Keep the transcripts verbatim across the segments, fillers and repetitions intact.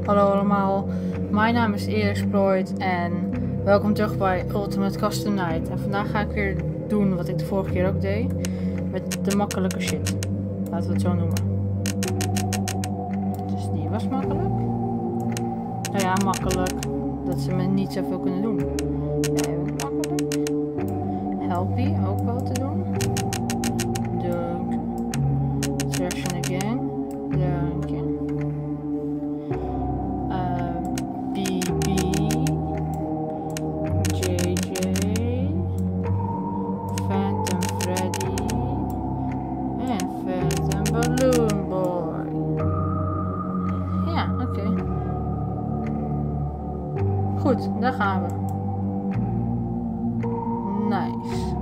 Hallo allemaal, mijn naam is Exploit en welkom terug bij Ultimate Custom Night. En vandaag ga ik weer doen wat ik de vorige keer ook deed, met de makkelijke shit. Laten we het zo noemen. Dus die was makkelijk. Nou ja, makkelijk. Dat ze me niet zoveel kunnen doen. Nee, makkelijk. Helpy, ook wel te doen. Dank. Session again. Dank je. Goed, daar gaan we. Nice.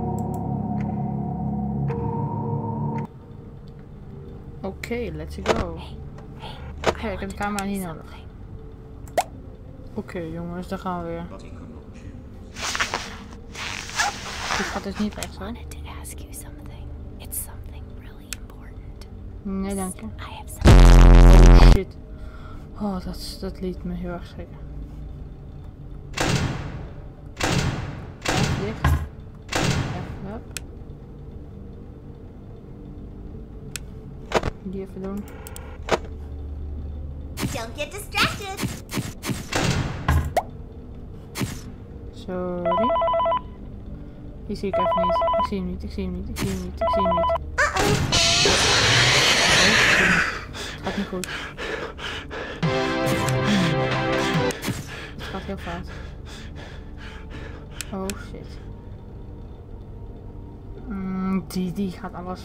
Oké, okay, let's go. Hey, ik heb de camera niet nodig. Oké okay, jongens, daar gaan we weer. Dit gaat dus niet echt, hè? Nee, dank je. Oh shit. Oh, dat, dat liet me heel erg schrikken. Dicht. Even up. Die even doen. Don't get distracted. Sorry. Die zie ik even niet. Ik zie hem niet, ik zie hem niet, ik zie hem niet, ik zie hem niet. Het gaat niet goed. Het gaat heel fout. Oh shit. Mm, die, die gaat alles.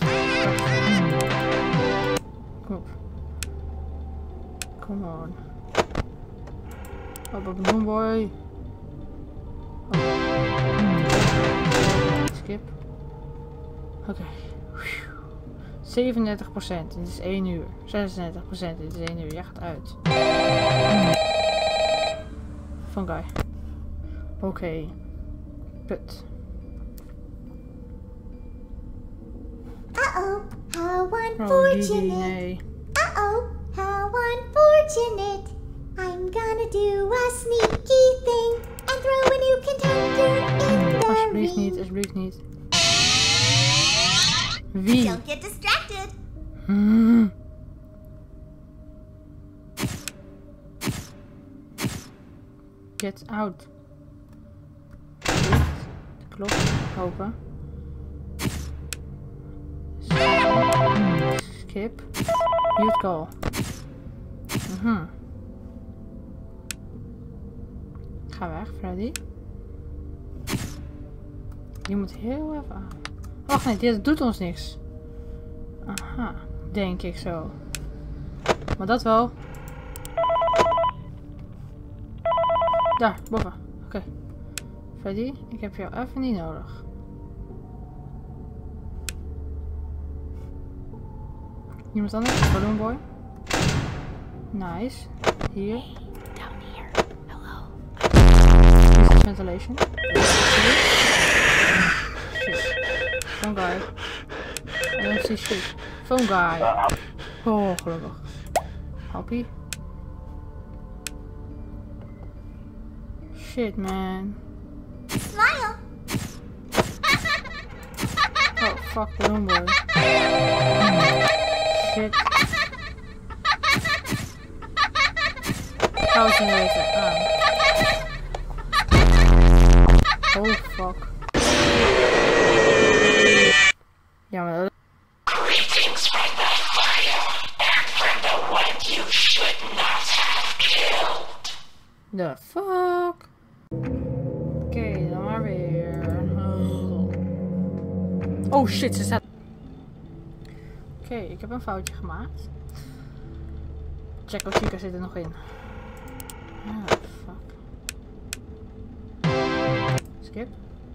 Kom op. Come on. Op op een boy. Oh. Skip. Oké. Okay. zevenendertig procent. Dit is één uur. zesendertig procent. Dit is één uur. Jij gaat uit. Fun guy. Oké. Okay. Put. Uh-oh, how unfortunate. Oh, nee. Uh-oh, how unfortunate. I'm gonna do a sneaky thing and throw a new contender in the Alsjeblieft ring. niet, alsjeblieft niet. Wie? Don't get distracted. Hmm. Get out. De klok open. Skip. Mute call. Mhm. Ga weg, Freddy. Je moet heel even aan. Wacht, nee, dit doet ons niks. Aha, denk ik zo. Maar dat wel. Daar, boven. Oké. Okay. Freddy, ik heb jou even niet nodig. Iemand anders? Balloon Boy. Nice. Hier. Down here. Hello. This is ventilation. Shit. Phone guy. I don't see shit. Phone guy. Oh, gelukkig. Happy. Shit, man. Smile. Oh, fuck, Balloon Boy. Shit. Hou het weten aan. Oh, fuck. Ja, maar dat... Greetings from the fire and from the one you should not have killed. The fuck? Oké, okay, dan maar weer. Oh shit, ze staat... Oké, okay, ik heb een foutje gemaakt. Check of Chica zit er nog in. Ah, fuck. Skip.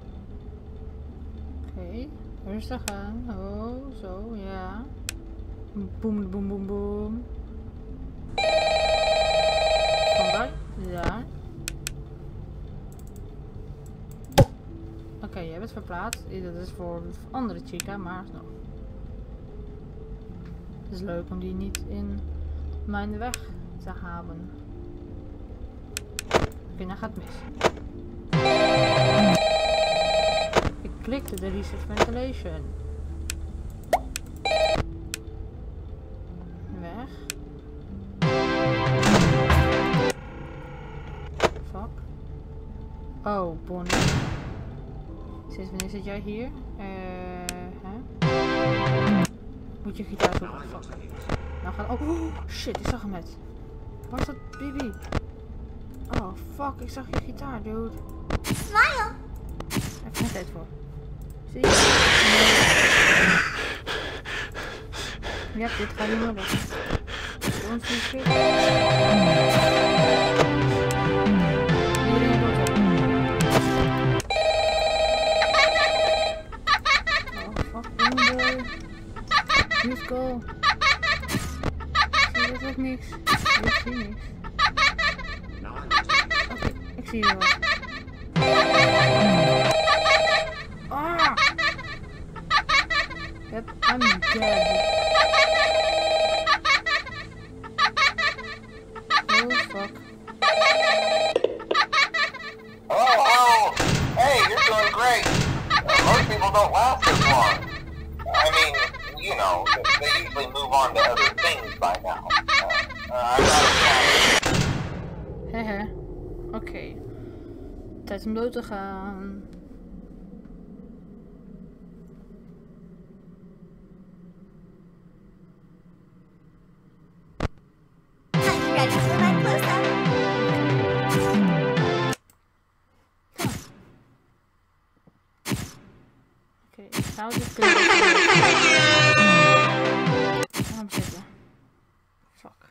Oké, okay, rustig aan. Oh, zo, ja. Boom, boom, boom, boom. Vandaar, ja. Oké, okay, jij bent verplaatst. Dat is voor andere Chica, maar nog. Het is leuk om die niet in mijn weg te hebben. Oké, nou gaat het mis. Ik klikte de reset ventilation. Weg. Fuck. Oh, Bonnie. Sinds wanneer zit jij hier? Eh, hè? Moet je gitaar zoeken? Fuck. Nou gaat... Oh, shit, ik zag hem net. Waar is dat Bibi? Oh, fuck, ik zag je gitaar, dude. Smile. Even geen tijd voor. Zie je? Nee. Ja, dit gaat niet meer lukken. Don't see shit. Iedereen doet het. Oh, fuck, boy. Let's go. Ik zie dat ook niks. Ik zie niks. Oké, ik zie je wel. Ah! Yep, I'm dead. Oh fuck. Oh, oh! Hey, you're doing great! Uh, most people don't last this long. I mean, you know, they usually move on to other things by now. Uh, uh, I'm not a Hehe. Oké. Okay. Tijd om dood te gaan. I'm ready for my close-up. Oké, ik zou dit kunnen. Waarom zitten? Fuck.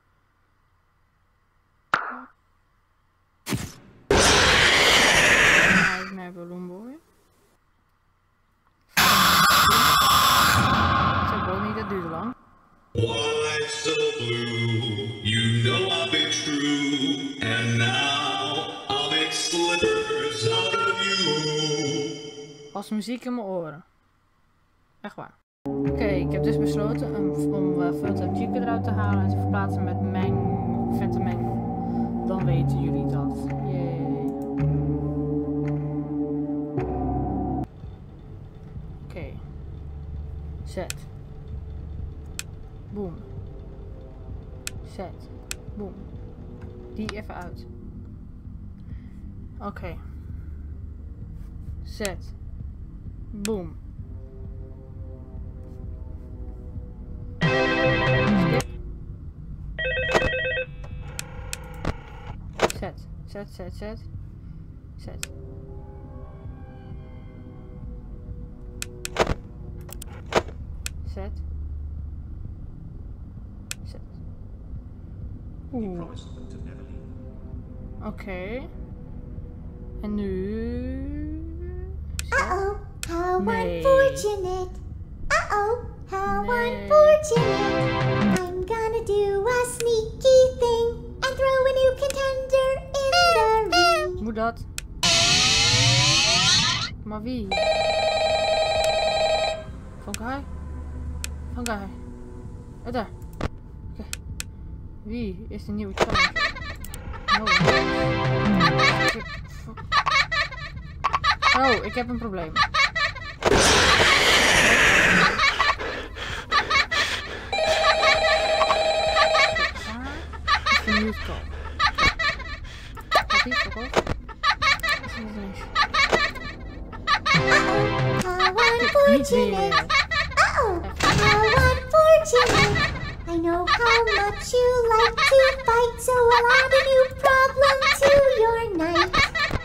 Nightmare Balloon Boy. Zo, Bonnie, dat duurde lang. Why so blue? You know I've been true, and now I'll make slippers out of you. Als muziek in mijn oren. Echt waar. Oké, okay, ik heb dus besloten om, om uh, Phantom Chica eruit te halen en te verplaatsen met mijn Phantom Mangle. Dan weten jullie dat. Yay. Oké. Okay. Zet. Boom. Zet. Boom. Die even uit. Oké. Okay. Zet. Boom. Skip. Zet. Zet, zet, zet. Zet. Zet. Zet. Oeh. Oké. Okay. En nu... Uh-oh, how Nee. unfortunate. Uh-oh, how Nee. unfortunate. I'm gonna do a sneaky thing and throw a new contender in the ring. Moet dat? Maar wie? Van Guy? Van Guy. Oh, daar. Oké. Okay. Wie is de nieuwe challenge? No. Oh, ik heb een probleem. Een nieuw call. Gaat die voor op? Is er niet? How unfortunate. Uh-oh, how unfortunate. I know how much you like to fight, so I'll add a new problem to your night.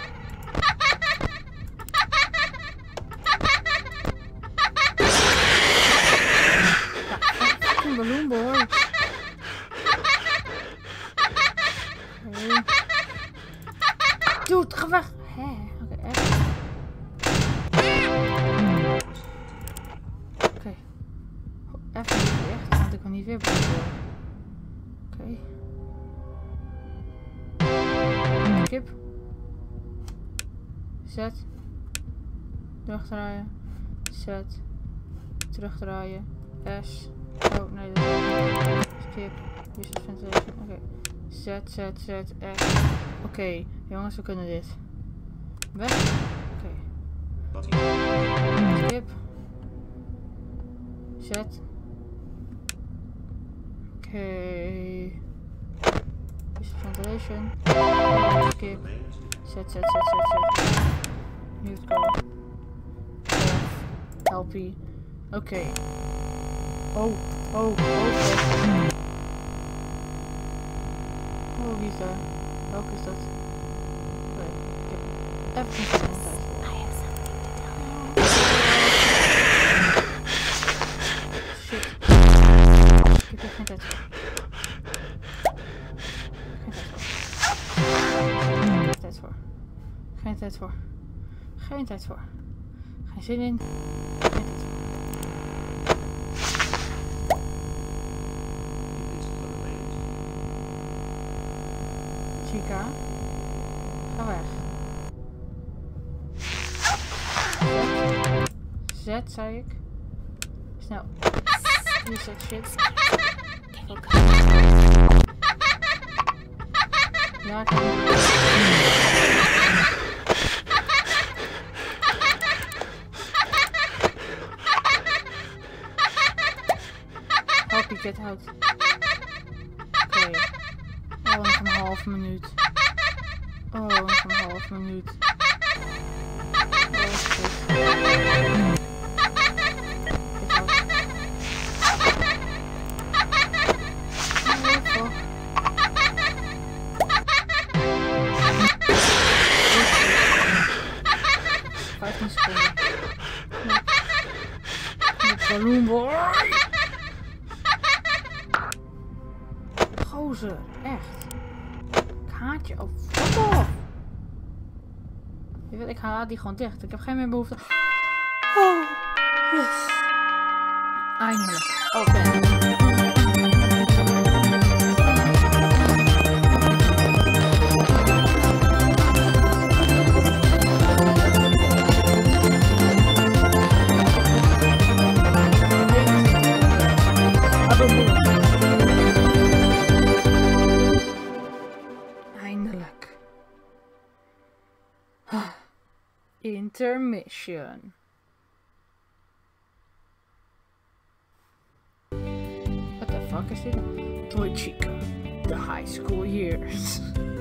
Fucking Balloon Boy. Okay. Dude, ga weg. Hé, oké, okay, echt. Oké. Okay. Even niet echt, want ik kan niet weer Balloon Boy. Oké. Okay. Skip. Zet. Terugdraaien. Zet. Terugdraaien. S. Oh nee, dat is skip. Reset ventilation. Oké. Okay. Z, Z, Z, X. Oké, okay, jongens, we kunnen dit. Weg. Oké. Okay. Skip. Z. Oké. Okay. Ventilation. Skip. Z, Z, Z, Z, Z. Mute go. Helpy. Oké. Okay. Oh, oh, oh. Oh, wie is daar? Welke is dat? Nee, ik heb even geen tijd voor. Shit. Ik heb geen tijd voor. Geen tijd voor. Geen tijd voor. Geen tijd voor. Geen zin in. Geen tijd voor. Chica, ga weg. Z, Z zei ik. Snel. Reset shit. Okay. Ja, ik kan help you get out. Oké. Okay. Oh, nog een half minuut. Oh, nog een half minuut. Oh, is goed. vijftien seconden. Met balloon boy. Gozer, echt. Ik haat je. Oh, fuck off. Je weet, ik haal die gewoon dicht. Ik heb geen meer behoefte. Oh, yes. Eindelijk. Oké. Okay. Intermission. What the fuck is dit? Toy Chica, the high school years.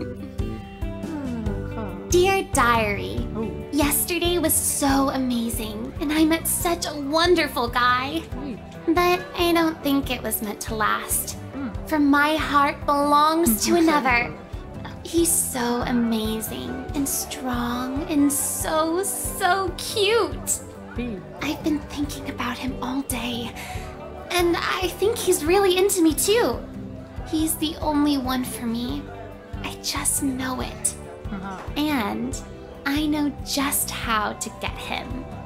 Oh, Dear Diary, oh. Yesterday was so amazing, and I met such a wonderful guy. Hey. But I don't think it was meant to last. Mm. For my heart belongs to another. He's so amazing and strong and so, so cute. Hey. I've been thinking about him all day. And I think he's really into me too. He's the only one for me. I just know it. Uh-huh. And I know just how to get him.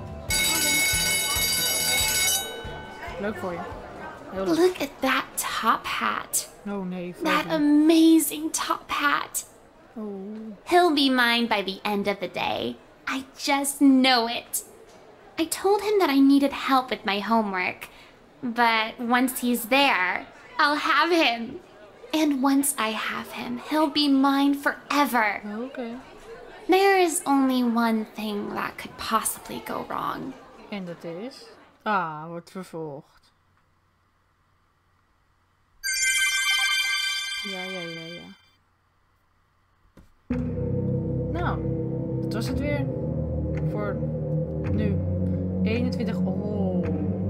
Leuk voor je. Heel leuk. Look at that top hat. Oh nee, That amazing top hat. Oh. He'll be mine by the end of the day. I just know it. I told him that I needed help with my homework. But once he's there, I'll have him. And once I have him, he'll be mine forever. Okay. There is only one thing that could possibly go wrong. En dat is... Ah, wordt vervolgd. Ja, ja, ja, ja. Nou, dat was het weer. Voor nu. eenentwintig. Oh,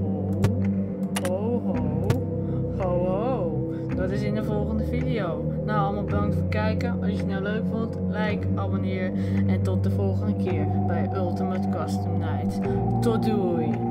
ho, ho, ho, ho. Dat is in de volgende video. Nou, allemaal bedankt voor het kijken. Als je het nou leuk vond, like, abonneer. En tot de volgende keer bij Ultimate Custom Night. Tot doei!